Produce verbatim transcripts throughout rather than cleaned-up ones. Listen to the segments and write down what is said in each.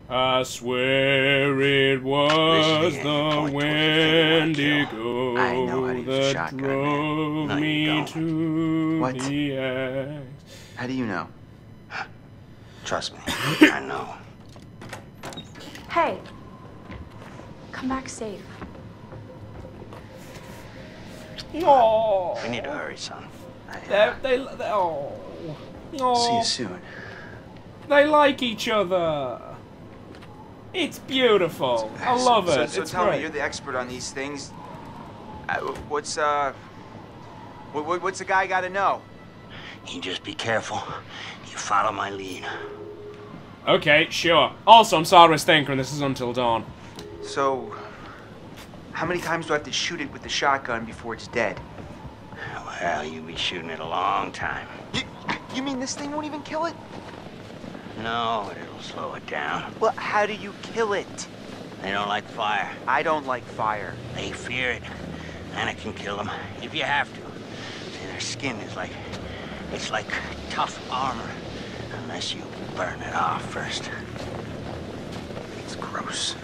I swear it was the Wendigo I know how to use a that shotgun, drove man. No, you me don't. to What? the edge. How do you know? Trust me, I know. Hey, come back safe. Oh, We need to hurry, son. they, they, they, oh, oh, See you soon. They like each other. It's beautiful. I love so, it. So, it's tell great. me, you're the expert on these things. Uh, what's uh, what, what, what's the guy got to know? You just be careful. You follow my lead. Okay, sure. Also, I'm Cyrus Thinker, and this is Until Dawn. So, how many times do I have to shoot it with the shotgun before it's dead? Well, you'll be shooting it a long time. You, you mean this thing won't even kill it? No, but it'll slow it down. Well, how do you kill it? They don't like fire. I don't like fire. They fear it, and it can kill them if you have to. See, their skin is like, it's like tough armor, unless you burn it off first. It's gross.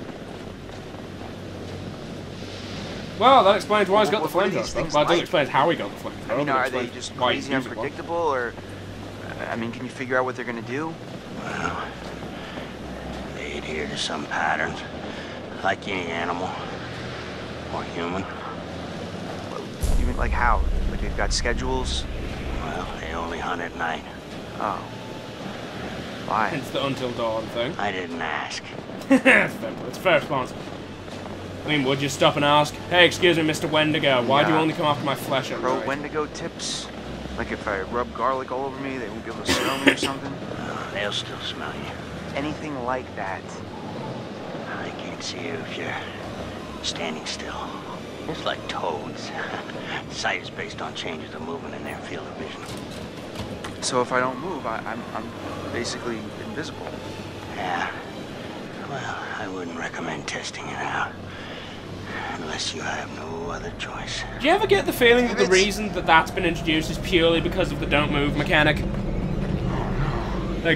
Well, that explains why he's got What- the what are flamethrower. these things Well, it doesn't like? explain how he got the flamethrower. I mean, but it are they explains just why he crazy, uses one. unpredictable, or... I mean, can you figure out what they're gonna do? Well, they adhere to some patterns, like any animal or human. Well, you mean like how? Like they've got schedules? Well, they only hunt at night. Oh. Why? Hence the Until Dawn thing. I didn't ask. It's fair, it's a fair response. I mean, would you stop and ask, hey, excuse me, Mister Wendigo, why do you Yeah. only come after my flesh at Pro night? Wendigo tips? Like if I rub garlic all over me, they won't be able to smell me or something? Uh, they'll still smell you. Anything like that. I can't see you if you're standing still. It's like toads. Sight is based on changes of movement in their field of vision. So if I don't move, I, I'm, I'm basically invisible. Yeah. Well, I wouldn't recommend testing it out. Unless you have no other choice. Do you ever get the feeling that the reason that that's been introduced is purely because of the don't move mechanic? Like,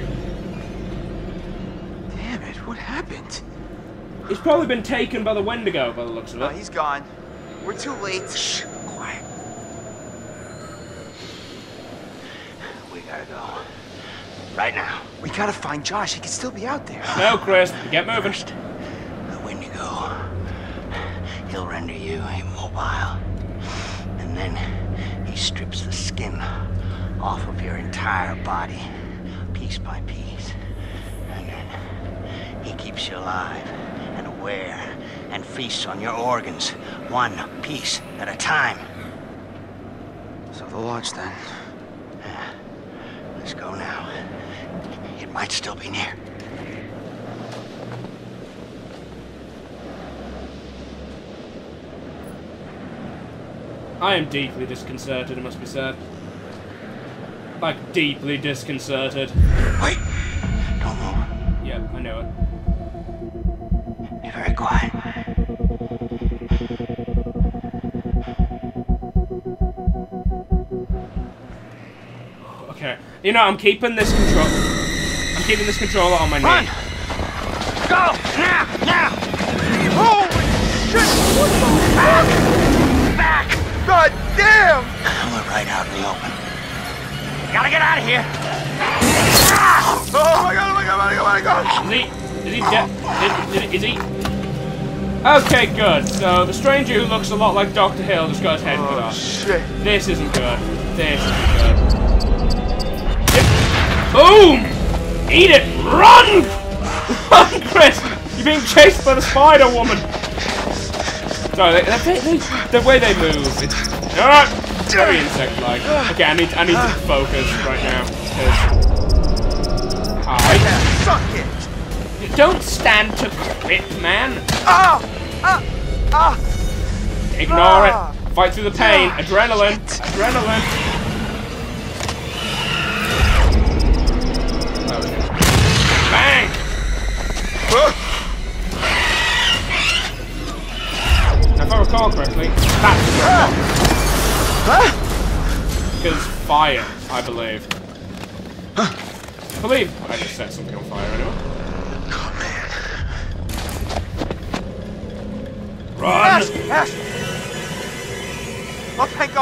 Damn it, what happened? it's probably been taken by the Wendigo by the looks of No, it. he's gone. We're too late. Shh, quiet. We gotta go. Right now. We gotta find Josh. He could still be out there. No, Chris, get moving. First, the Wendigo. He'll render you immobile. And then he strips the skin off of your entire body, piece by piece. And then he keeps you alive and aware and feasts on your organs, one piece at a time. So the lodge then. Yeah. Let's go now. It might still be near. I am deeply disconcerted, it must be said. Like, deeply disconcerted. Wait! Don't move. Yep, I know it. Be very quiet. Okay. You know, I'm keeping this control... I'm keeping this controller on my Run! knee. Go! Now! Now! Holy shit! What the fuck? Back! God damn! We're right out in the open. Gotta get out of here! Oh my god, oh my god, oh my god, oh my god! Is he... Is he dead? Is, is he... Okay, good. So, the stranger who looks a lot like Doctor Hill just got his head cut Oh off. shit. This isn't good. This isn't good. Boom! Eat it! Run! Run, Chris! You're being chased by the spider woman! Sorry, they, they, they, the way they move, it's uh, very insect-like. Okay, I need, I need to focus right now. Hi. Suck it! Don't stand to quit, man. Ah! Ah! Ah! Ignore Ah. it. Fight through the pain. Adrenaline. Adrenaline. Bang! Now, if I recall correctly, that's the Because fire, I believe. I believe I just set something on fire anyway.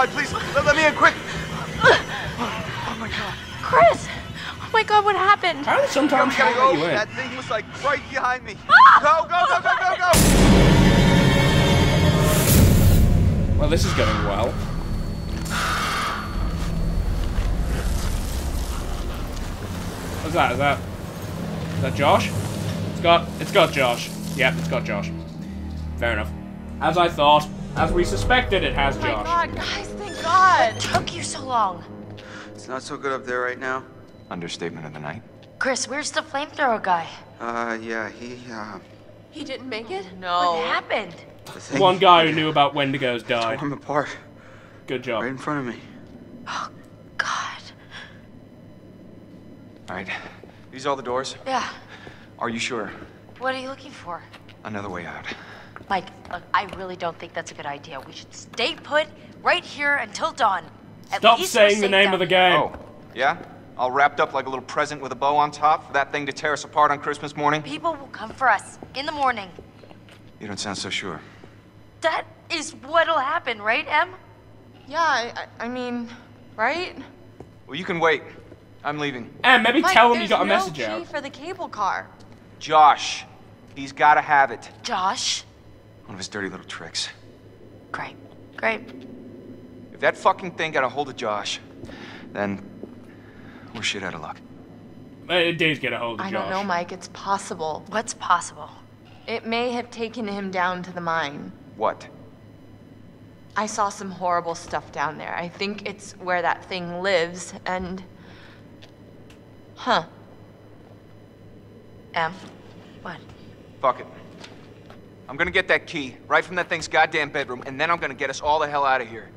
God, please, let, let me in, quick! Oh my God. Chris! Oh my God, what happened? Apparently sometimes We gotta they let go. you in. That thing was like right behind me. Ah! Go, go, go, go, go, go! Well, this is going well. What's that? Is that... Is that Josh? It's got... It's got Josh. Yep, it's got Josh. Fair enough. As I thought. As we suspected, it has Oh my Josh. God, guys, thank God. What took you so long? It's not so good up there right now. Understatement of the night. Chris, where's the flamethrower guy? Uh, yeah, he, uh... He didn't make it? What No. happened? The thing One guy who knew about Wendigos died. tore him apart. Good job. Right in front of me. Oh, God. All right. These all the doors? Yeah. Are you sure? What are you looking for? Another way out. Mike, look, I really don't think that's a good idea. We should stay put right here until dawn. At Stop least we're saying the safe name down of the here. game. Oh, yeah? All wrapped up like a little present with a bow on top for that thing to tear us apart on Christmas morning? People will come for us in the morning. You don't sound so sure. That is what'll happen, right, Em? Yeah, I, I I mean, right? Well, you can wait. I'm leaving. And maybe Mike, tell him you there's got a no message key out. for the cable car. Josh. He's gotta have it. Josh? One of his dirty little tricks. Great, great. If that fucking thing got a hold of Josh, then we're shit out of luck. It did get a hold of I Josh. don't know, Mike. It's possible. What's possible? It may have taken him down to the mine. What? I saw some horrible stuff down there. I think it's where that thing lives, and... Huh. Em? What? Fuck it. I'm gonna get that key right from that thing's goddamn bedroom, and then I'm gonna get us all the hell out of here.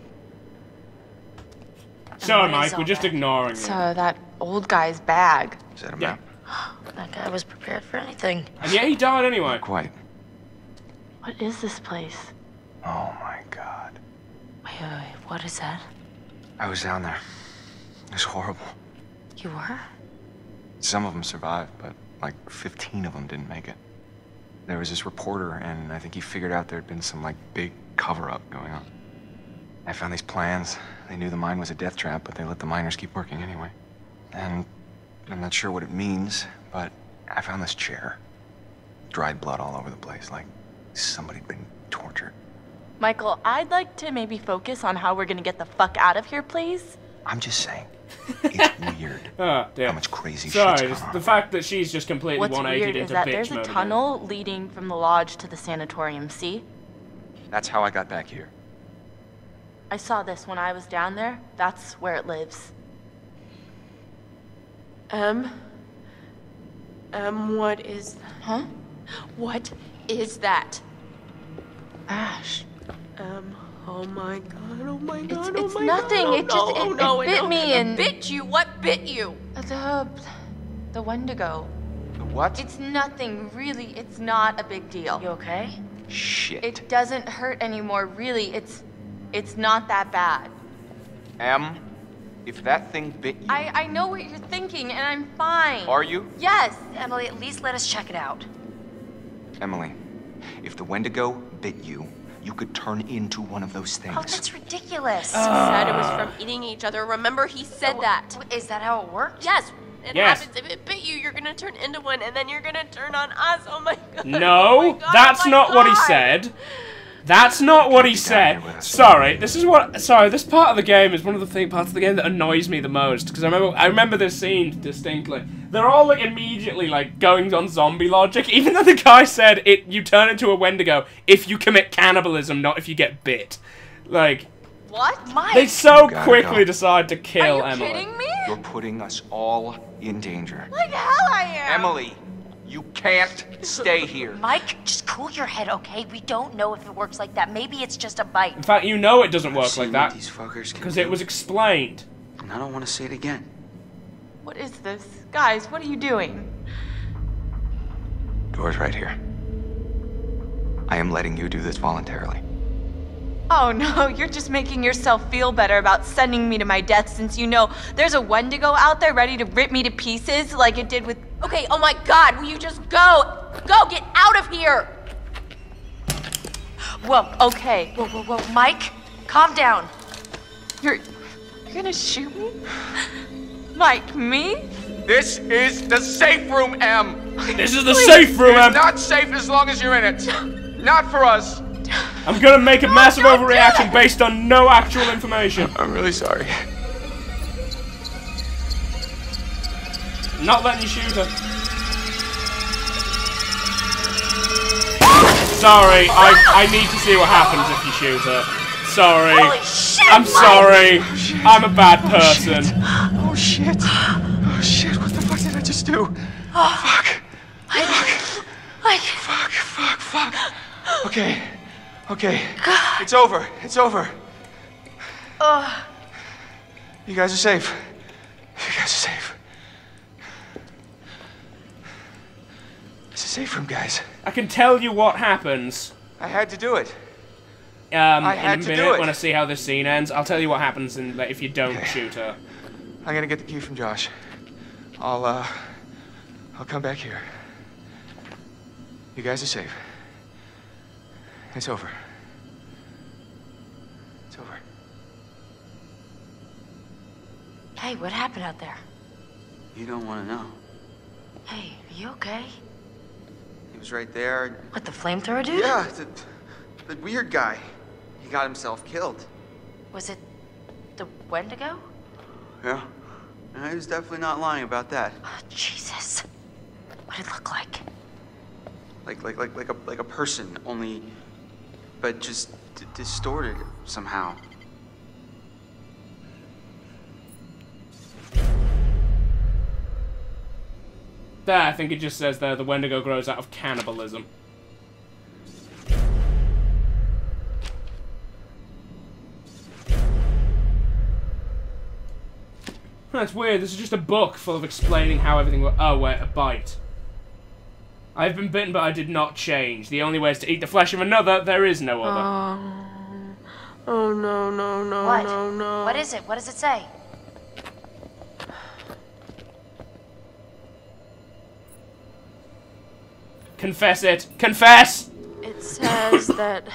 Sorry, What is Mike, all we're just that? ignoring you. So that old guy's bag. Is that a Yeah. map? That guy was prepared for anything. And yeah, he died anyway. Not quite. What is this place? Oh my God. Wait, wait, wait. What is that? I was down there. It was horrible. You were? Some of them survived, but like fifteen of them didn't make it. There was this reporter, and I think he figured out there'd been some like big cover-up going on. I found these plans. They knew the mine was a death trap, but they let the miners keep working anyway. And I'm not sure what it means, but I found this chair. Dried blood all over the place, like somebody'd been tortured. Michael, I'd like to maybe focus on how we're gonna get the fuck out of here, please. I'm just saying, it's weird Ah, how damn. much crazy Sorry, shit's just going the on. fact that she's just completely What's one weird eightied is into that bitch there's a mode again. tunnel leading from the lodge to the sanatorium, see? That's how I got back here. I saw this when I was down there. That's where it lives. Um. Um, what is... Huh? What is that? Ash. Um, oh my god, oh my god, It's- oh it's my nothing, god. Oh it just- no, it- oh it no, bit no. me It and- bit you? What bit you? The... the Wendigo. The what? It's nothing, really. It's not a big deal. You okay? Shit. It doesn't hurt anymore, really. It's... it's not that bad. Em, if that thing bit you, I, I know what you're thinking, and I'm fine. are you? Yes. Emily, at least let us check it out. Emily, if the Wendigo bit you, you could turn into one of those things. Oh, that's ridiculous. He said it was from eating each other. Remember, he said Oh, that. Is that how it worked? Yes, it Yes. happens. If it bit you, you're gonna turn into one, and then you're gonna turn on us. Oh my god. No, Oh my God, that's oh my not what he God. said. That's not what he Be down said. here with us. Sorry, this is what. Sorry, this part of the game is one of the thing, parts of the game that annoys me the most because I remember I remember this scene distinctly. They're all like immediately like going on zombie logic, even though the guy said it. You turn into a Wendigo if you commit cannibalism, not if you get bit. Like What? Mike! they so gotta quickly go. decide to kill Are you Emily. kidding me? You're putting us all in danger. Like hell I am. Emily, you can't stay here. Mike, just cool your head, okay? We don't know if it works like that. Maybe it's just a bite. In fact, you know it doesn't work I've seen like what that these fuckers can because it do, was explained. and I don't want to see it again. What is this? Guys, what are you doing? Door's right here. I am letting you do this voluntarily. Oh no, you're just making yourself feel better about sending me to my death since you know there's a Wendigo out there ready to rip me to pieces like it did with... Okay, oh my god, will you just go? Go, get out of here! Well, okay. Whoa, whoa, whoa. Mike, calm down. You're, you're gonna shoot me? Like me? This is the safe room, Em. This is the safe room, Em. It's not safe as long as you're in it. Not for us. I'm gonna make a massive overreaction based on no actual information. I'm really sorry. Not letting you shoot her. Sorry, I I need to see what happens if you shoot her. Sorry. Holy shit, I'm Mike. sorry. I'm a bad person. Oh shit. Oh shit. What the fuck did I just do? Oh, Fuck. Mike. Fuck. Mike. Fuck. Fuck. Fuck. Okay. Okay. It's over. It's over. Oh. You guys are safe. You guys are safe. It's a safe room, guys. I can tell you what happens. I had to do it. Um, I had in a to do minute it. when I see how this scene ends. I'll tell you what happens in, like, if you don't Okay. shoot her. I'm gonna get the key from Josh. I'll, uh, I'll come back here. You guys are safe. It's over. It's over. Hey, what happened out there? You don't want to know. Hey, are you okay? He was right there. What, the flamethrower dude? Yeah, the, the weird guy. He got himself killed. Was it the Wendigo? Yeah. And he was definitely not lying about that. Oh, Jesus. What did it look like? Like, like, like, like a, like a person, only, but just d distorted somehow. There, I think it just says there, the Wendigo grows out of cannibalism. That's weird, this is just a book full of explaining how everything works. Oh wait, a bite. I've been bitten, but I did not change. The only way is to eat the flesh of another, there is no other. Oh, oh no, no, no, What? no, no. What is it? What does it say? Confess it! Confess! It says that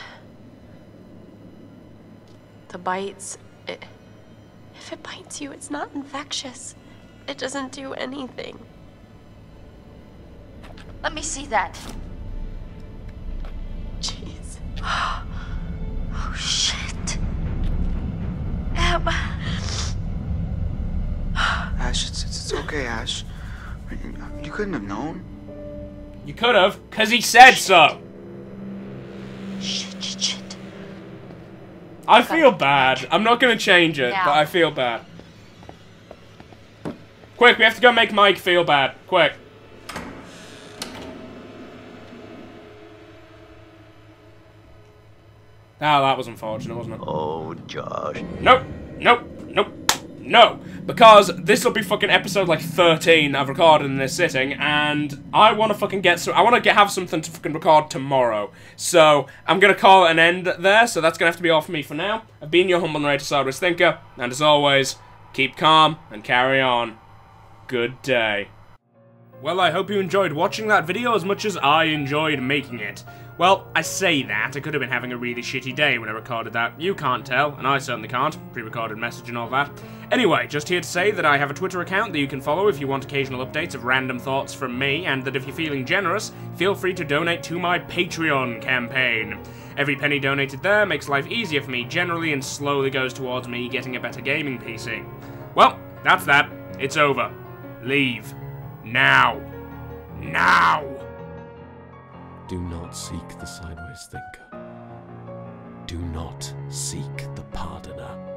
the bites, it, if it bites you, it's not infectious. It doesn't do anything. Let me see that. Jeez. Oh, shit. Em. Ash, it's, it's, it's okay, Ash. You couldn't have known. You could have, because he said so! Shit, shit, shit. I feel bad. I'm not gonna change it, Yeah. but I feel bad. Quick, we have to go make Mike feel bad. Quick. Ah, that was unfortunate, wasn't it? Oh, Josh. Nope, nope, nope, no. Because this will be fucking episode like thirteen I've recorded in this sitting, and I want to fucking get some. I want to get have something to fucking record tomorrow. So I'm gonna call it an end there. So that's gonna have to be all for me for now. I've been your humble narrator, Sideways Thinker, and as always, keep calm and carry on. Good day. Well, I hope you enjoyed watching that video as much as I enjoyed making it. Well, I say that, I could have been having a really shitty day when I recorded that. You can't tell, and I certainly can't. Pre-recorded message and all that. Anyway, just here to say that I have a Twitter account that you can follow if you want occasional updates of random thoughts from me, and that if you're feeling generous, feel free to donate to my Patreon campaign. Every penny donated there makes life easier for me generally and slowly goes towards me getting a better gaming P C. Well, that's that. It's over. Leave. Now. Now! Do not seek the Sideways Thinker. Do not seek the Pardoner.